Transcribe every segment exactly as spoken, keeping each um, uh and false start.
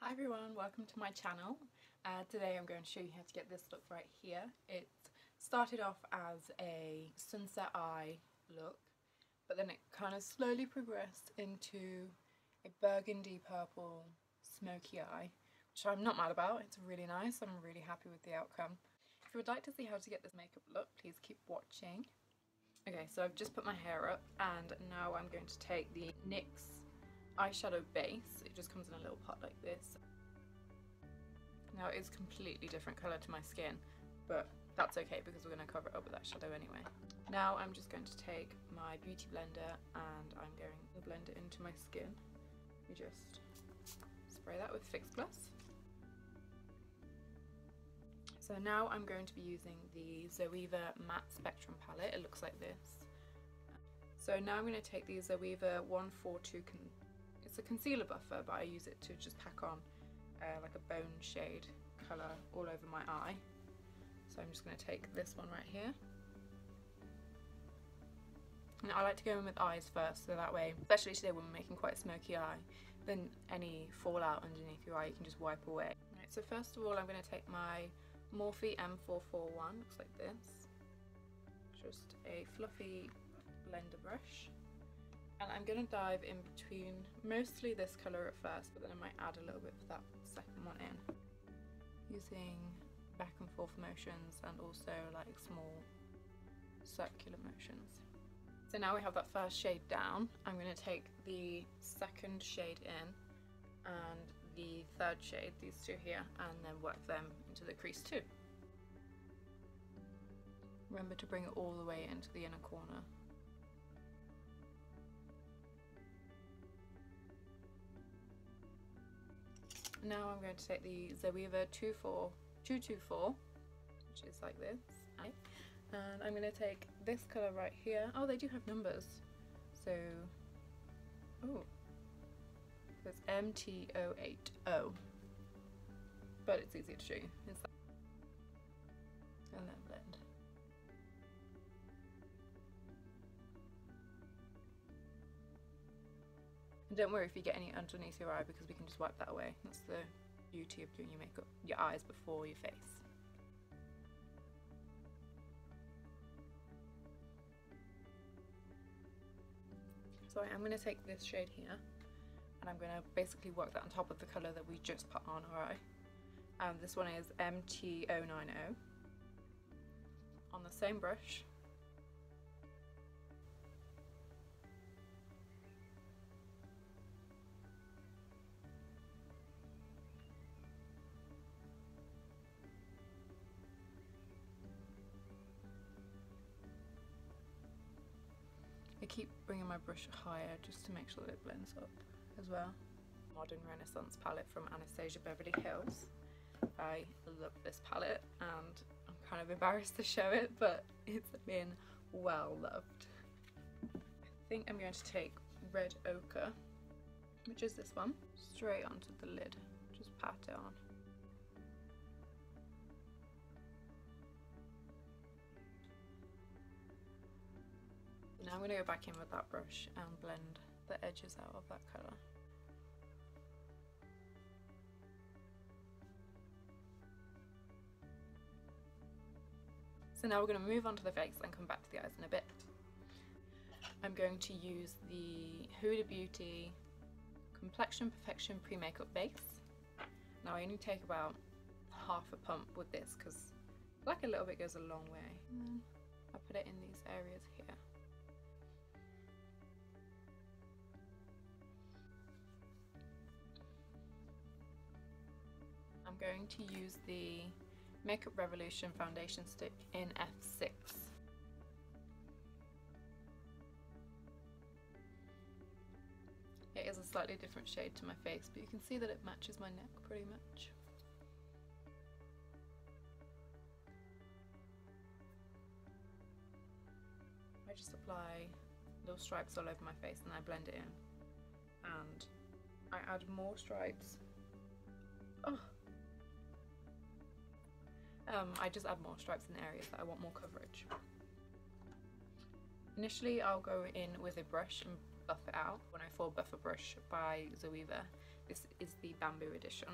Hi everyone, welcome to my channel. Uh, today I'm going to show you how to get this look right here. It started off as a sunset eye look, but then it kind of slowly progressed into a burgundy purple smoky eye, which I'm not mad about. It's really nice. I'm really happy with the outcome. If you would like to see how to get this makeup look, please keep watching. Okay, so I've just put my hair up and now I'm going to take the NYX eyeshadow base. It just comes in a little pot like this. Now it's completely different colour to my skin, but that's okay because we're going to cover it up with that shadow anyway. Now I'm just going to take my beauty blender and I'm going to blend it into my skin. We just spray that with Fix Plus. So now I'm going to be using the Zoeva Matte Spectrum palette. It looks like this. So now I'm going to take the Zoeva one four two con it's a concealer buffer, but I use it to just pack on uh, like a bone shade colour all over my eye. So I'm just going to take this one right here. And I like to go in with eyes first, so that way, especially today when we're making quite a smoky eye, then any fallout underneath your eye you can just wipe away. Right, so first of all I'm going to take my Morphe M four forty-one, looks like this. Just a fluffy blender brush. And I'm going to dive in between mostly this colour at first, but then I might add a little bit of that second one in. Using back and forth motions and also like small circular motions. So now we have that first shade down, I'm going to take the second shade in and the third shade, these two here, and then work them into the crease too. Remember to bring it all the way into the inner corner. Now I'm going to take the Zoeva two four two two four, which is like this, and I'm going to take this colour right here. Oh, they do have numbers. So, oh, it's M T zero eight zero, but it's easier to show you. It's that. And then blend. And don't worry if you get any underneath your eye because we can just wipe that away. That's the beauty of doing your makeup, your eyes before your face. So I'm going to take this shade here and I'm going to basically work that on top of the colour that we just put on our eye. And this one is M T zero nine zero. On the same brush. I keep bringing my brush higher just to make sure that it blends up as well. Modern Renaissance palette from Anastasia Beverly Hills. I love this palette and I'm kind of embarrassed to show it, but it's been well loved. I think I'm going to take Red Ochre, which is this one, straight onto the lid. Just pat it on. Now I'm going to go back in with that brush and blend the edges out of that colour. So now we're going to move on to the face and come back to the eyes in a bit. I'm going to use the Huda Beauty Complexion Perfection Pre-Makeup Base. Now I only take about half a pump with this because I feel like a little bit goes a long way. And then I put it in these areas here. I'm going to use the Makeup Revolution foundation stick in F six. It is a slightly different shade to my face, but you can see that it matches my neck pretty much. I just apply little stripes all over my face and I blend it in. And I add more stripes. Oh! Um, I just add more stripes in areas that I want more coverage. Initially I'll go in with a brush and buff it out. one oh four Buffer Brush by Zoeva. This is the Bamboo edition.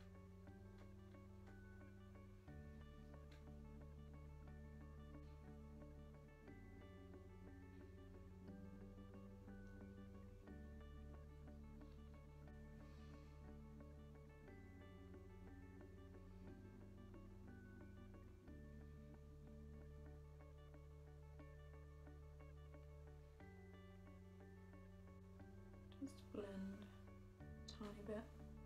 Just blend a tiny bit.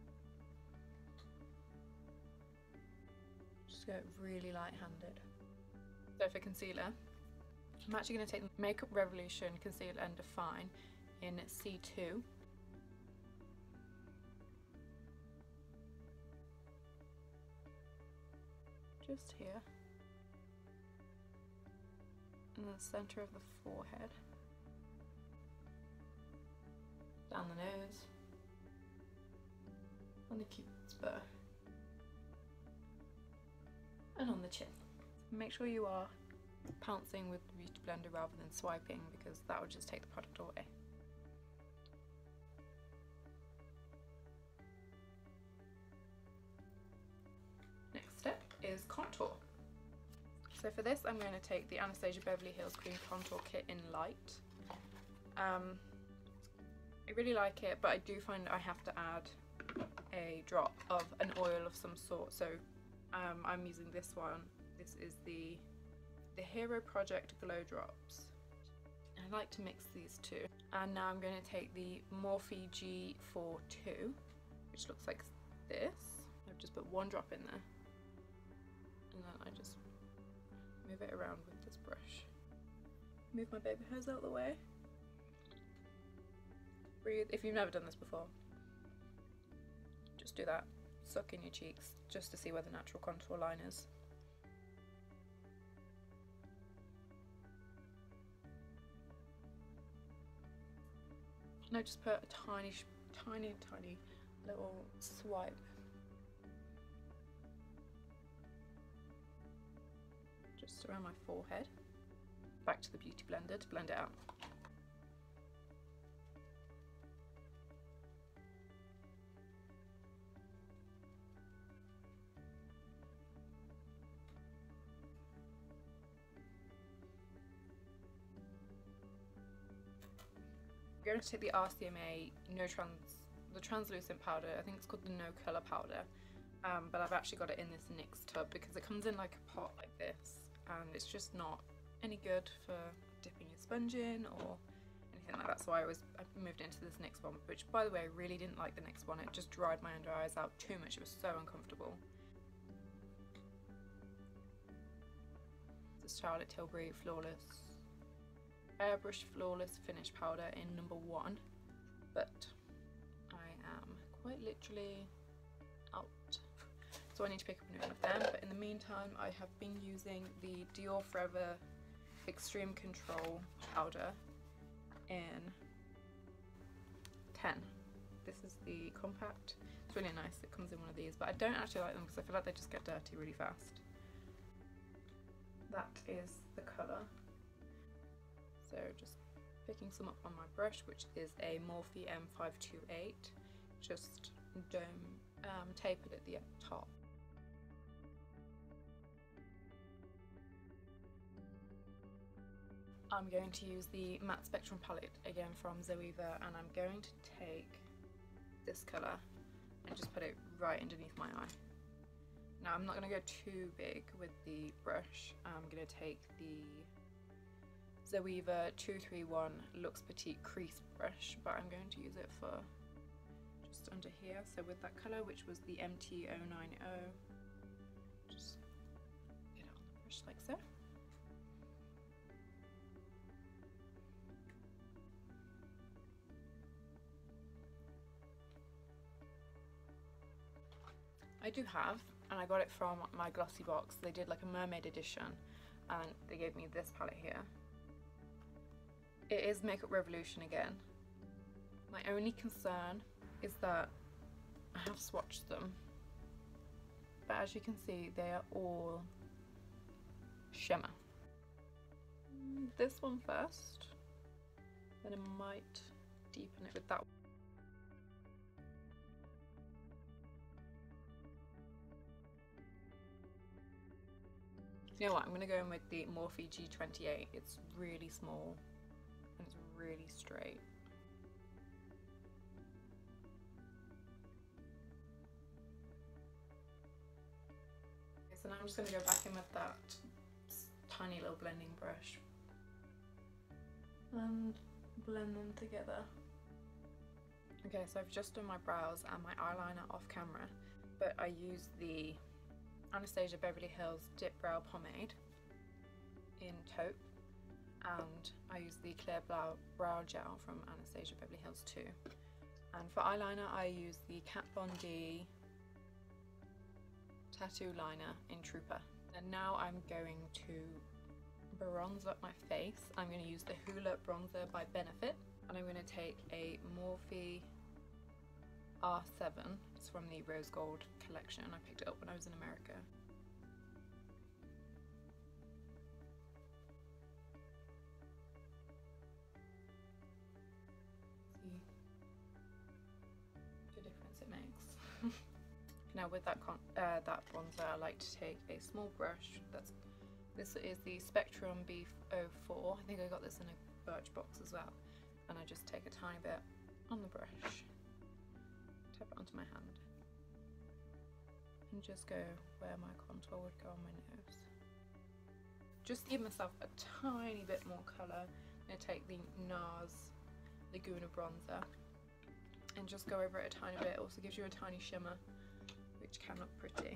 Just go really light-handed. So for concealer, I'm actually going to take the Makeup Revolution Conceal and Define in C two. Just here. In the centre of the forehead. Down the nose. On the cupid's bow. And on the chin. Make sure you are pouncing with the Beauty Blender rather than swiping, because that would just take the product away. Next step is contour. So for this I'm going to take the Anastasia Beverly Hills Cream Contour Kit in Light. Um, I really like it, but I do find I have to add a drop of an oil of some sort, so um, I'm using this one. This is the the Hero Project Glow Drops. I like to mix these two. And now I'm going to take the Morphe G forty-two, which looks like this. I've just put one drop in there, and then I just move it around with this brush. Move my baby hairs out of the way. Breathe. If you've never done this before, just do that. Suck in your cheeks just to see where the natural contour line is. And I just put a tiny, tiny, tiny little swipe. Just around my forehead. Back to the Beauty Blender to blend it out. I'm going to take the R C M A no trans, the translucent powder. I think it's called the No Colour powder, um, but I've actually got it in this NYX tub because it comes in like a pot like this, and it's just not any good for dipping your sponge in or anything like that. So I always I moved into this NYX one, which by the way I really didn't like the NYX one. It just dried my under eyes out too much. It was so uncomfortable. The Charlotte Tilbury Flawless Airbrush Flawless Finish Powder in number one, but I am quite literally out, so I need to pick up a new one of them. But in the meantime I have been using the Dior Forever Extreme Control powder in ten. This is the compact. It's really nice. It comes in one of these, but I don't actually like them because I feel like they just get dirty really fast. That is the colour. So just picking some up on my brush, which is a Morphe M five two eight, just dome um, tapered at the top. I'm going to use the Matte Spectrum palette again from Zoeva, and I'm going to take this colour and just put it right underneath my eye. Now I'm not going to go too big with the brush. I'm going to take the Zoeva two three one Luxe Petite Crease brush, but I'm going to use it for just under here. So with that colour, which was the M T zero nine zero, just get it on the brush like so. I do have, and I got it from my Glossy box. They did like a mermaid edition, and they gave me this palette here. It is Makeup Revolution again. My only concern is that I have swatched them, but as you can see they are all shimmer. This one first, then I might deepen it with that one. You know what, I'm going to go in with the Morphe G twenty-eight. It's really small and it's really straight. Okay, so now I'm just going to go back in with that tiny little blending brush and blend them together. Okay, so I've just done my brows and my eyeliner off camera, but I used the Anastasia Beverly Hills Dip Brow Pomade in taupe, and I used the Clear Brow, brow Gel from Anastasia Beverly Hills too. And for eyeliner I used the Kat Von D Tattoo Liner in Trooper. And now I'm going to bronze up my face. I'm going to use the Hoola Bronzer by Benefit, and I'm going to take a Morphe R seven. It's from the Rose Gold collection. I picked it up when I was in America. See the difference it makes. Now with that con uh, that bronzer, I like to take a small brush. That's this is the Spectrum B oh four. I think I got this in a Birch box as well. And I just take a tiny bit on the brush, tap it onto my hand, and just go where my contour would go on my nose. Just to give myself a tiny bit more colour, I'm going to take the NARS Laguna bronzer and just go over it a tiny bit. It also gives you a tiny shimmer, which can look pretty.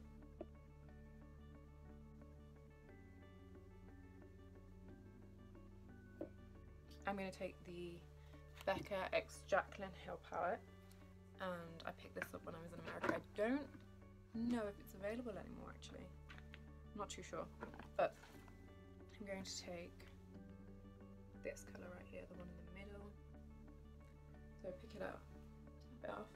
I'm going to take the Becca X Jaclyn Hill palette, and I picked this up when I was in America. I don't know if it's available anymore actually, I'm not too sure, but I'm going to take this colour right here, the one in the middle. So pick it up, tap it off.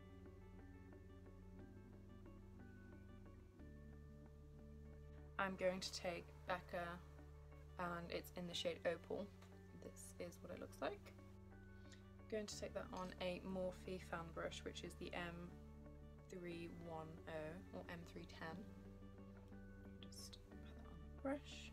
I'm going to take Becca, and it's in the shade Opal. This is what it looks like. I'm going to take that on a Morphe fan brush, which is the M three ten or M three ten. Just put that on the brush.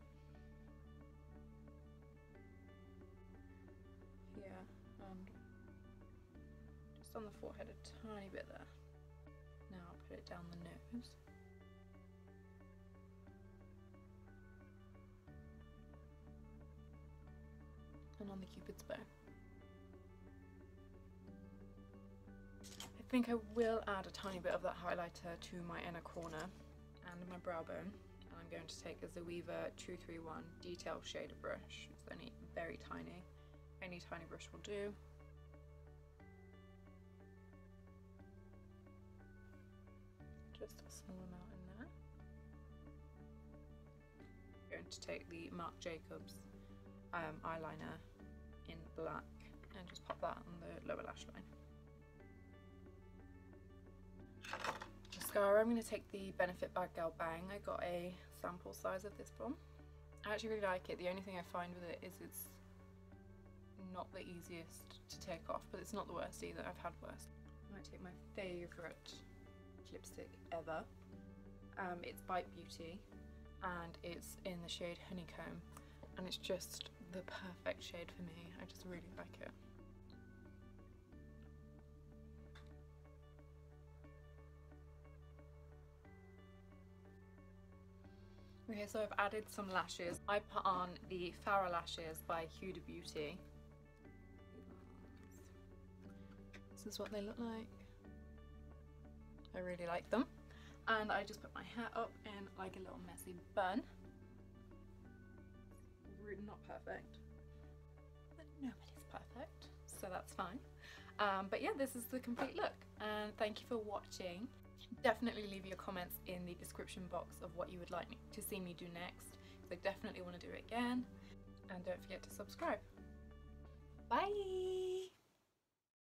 Here, and just on the forehead a tiny bit there. Now I'll put it down the nose. And on the Cupid's bow. I think I will add a tiny bit of that highlighter to my inner corner and my brow bone. And I'm going to take a Zoeva two three one Detail Shader brush. It's only very tiny. Any tiny brush will do. Just a small amount in there. I'm going to take the Marc Jacobs um, eyeliner in black and just pop that on the lower lash line. Mascara, I'm going to take the Benefit Bad Girl Bang. I got a sample size of this from. I actually really like it. The only thing I find with it is it's not the easiest to take off, but it's not the worst either. I've had worse. I might take my favourite lipstick ever. Um, it's Bite Beauty and it's in the shade Honeycomb, and it's just the perfect shade for me. I just really like it. Okay, so I've added some lashes. I put on the Farrah lashes by Huda Beauty. This is what they look like. I really like them. And I just put my hair up in like a little messy bun. Really not perfect, but nobody's perfect, so that's fine. Um, but yeah, this is the complete look, and thank you for watching. Definitely leave your comments in the description box of what you would like me to see me do next, because I definitely want to do it again. And don't forget to subscribe. Bye!